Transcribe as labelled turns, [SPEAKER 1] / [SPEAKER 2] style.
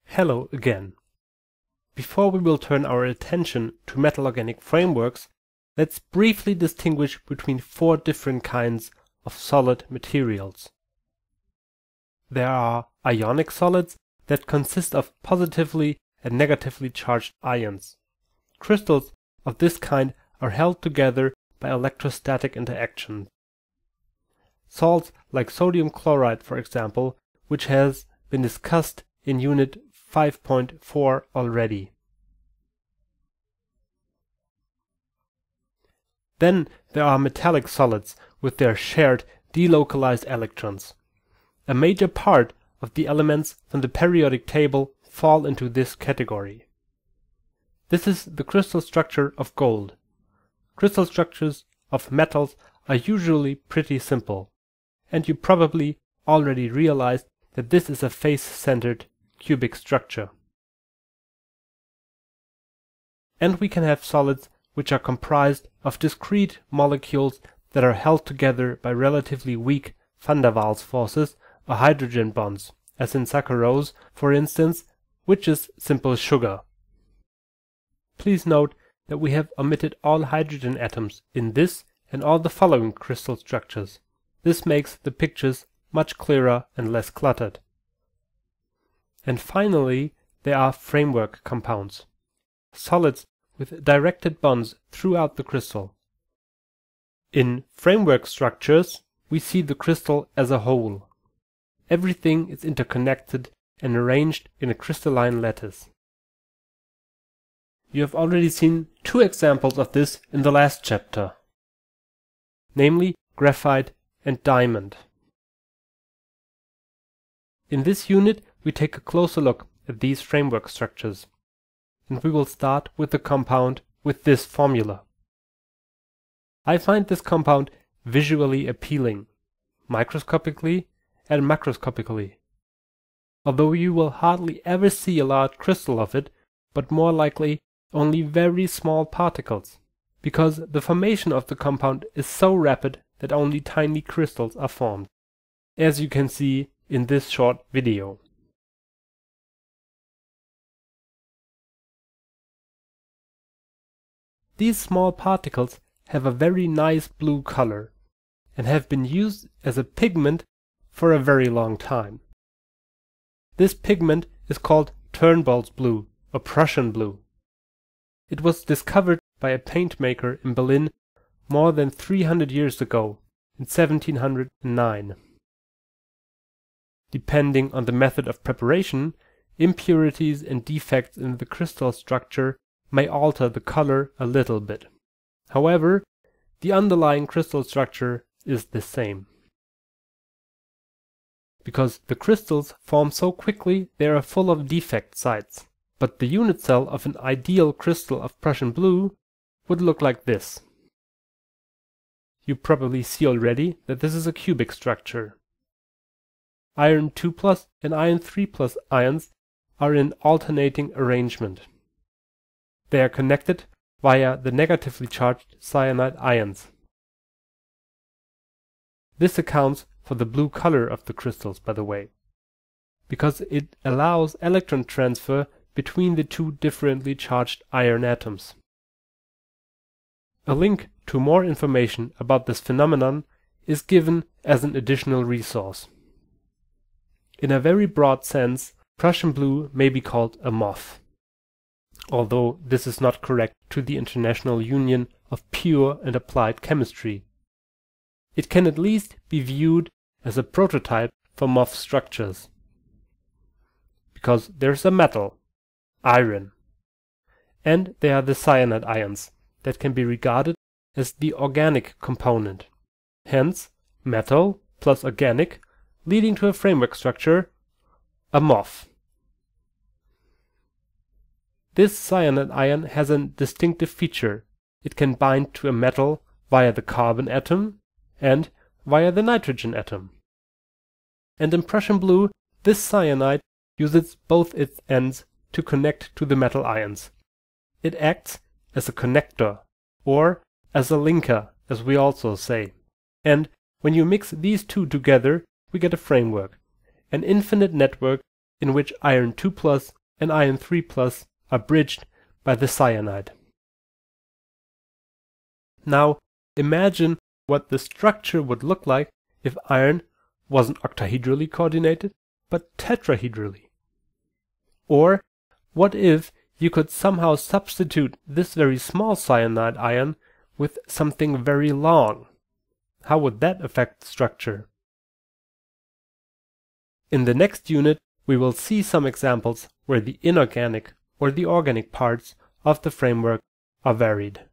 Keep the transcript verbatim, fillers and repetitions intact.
[SPEAKER 1] Hello again. Before we will turn our attention to metal organic frameworks, let's briefly distinguish between four different kinds of solid materials. There are ionic solids that consist of positively and negatively charged ions. Crystals of this kind are held together by electrostatic interaction. Salts like sodium chloride, for example, which has been discussed in Unit five point four already. Then there are metallic solids with their shared delocalized electrons. A major part of the elements from the periodic table fall into this category. This is the crystal structure of gold. Crystal structures of metals are usually pretty simple, and you probably already realized that this is a face-centered cubic structure. And we can have solids which are comprised of discrete molecules that are held together by relatively weak van der Waals forces or hydrogen bonds, as in saccharose, for instance, which is simple sugar. Please note that we have omitted all hydrogen atoms in this and all the following crystal structures. This makes the pictures much clearer and less cluttered. And finally, there are framework compounds, solids with directed bonds throughout the crystal. In framework structures, we see the crystal as a whole. Everything is interconnected and arranged in a crystalline lattice. You have already seen two examples of this in the last chapter, namely graphite and diamond. In this unit, we take a closer look at these framework structures, and we will start with the compound with this formula. I find this compound visually appealing, microscopically and macroscopically, although you will hardly ever see a large crystal of it, but more likely only very small particles, because the formation of the compound is so rapid that only tiny crystals are formed, as you can see in this short video. These small particles have a very nice blue color and have been used as a pigment for a very long time. This pigment is called Turnbull's blue or Prussian blue. It was discovered by a paint maker in Berlin more than three hundred years ago, in seventeen hundred nine. Depending on the method of preparation, impurities and defects in the crystal structure may alter the color a little bit. However, the underlying crystal structure is the same. Because the crystals form so quickly, they are full of defect sites, but the unit cell of an ideal crystal of Prussian blue would look like this. You probably see already that this is a cubic structure. Iron two plus and iron three plus ions are in alternating arrangement. They are connected via the negatively charged cyanide ions. This accounts for the blue color of the crystals, by the way, because it allows electron transfer between the two differently charged iron atoms. A link to more information about this phenomenon is given as an additional resource. In a very broad sense, Prussian blue may be called a moth, although this is not correct to the International Union of Pure and Applied Chemistry. It can at least be viewed as a prototype for moth structures, because there's a metal, iron, and there are the cyanide ions that can be regarded as the organic component. Hence, metal plus organic, leading to a framework structure, a moth. This cyanide ion has a distinctive feature. It can bind to a metal via the carbon atom and via the nitrogen atom. And in Prussian blue, this cyanide uses both its ends to connect to the metal ions. It acts as a connector, or as a linker, as we also say. And when you mix these two together, we get a framework, an infinite network in which iron two plus and iron three plus are bridged by the cyanide. Now imagine what the structure would look like if iron wasn't octahedrally coordinated, but tetrahedrally. Or what if you could somehow substitute this very small cyanide ion with something very long? How would that affect the structure? In the next unit, we will see some examples where the inorganic or the organic parts of the framework are varied.